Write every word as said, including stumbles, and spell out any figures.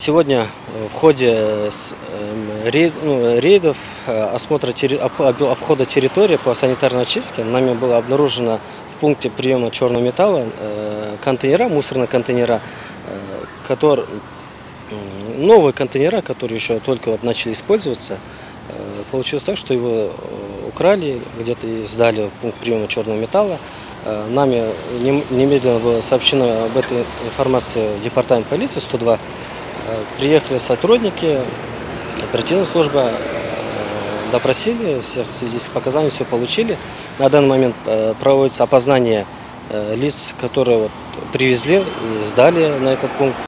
Сегодня в ходе рейдов, осмотра, обхода территории по санитарной очистке нами было обнаружено в пункте приема черного металла контейнера, мусорные контейнера, которые, новые контейнера, которые еще только вот начали использоваться. Получилось так, что его украли, где-то и сдали в пункт приема черного металла. Нами немедленно было сообщено об этой информации в департамент полиции сто два. Приехали сотрудники, оперативная служба, допросили всех свидетельских показаний, все получили. На данный момент проводится опознание лиц, которые вот привезли и сдали на этот пункт.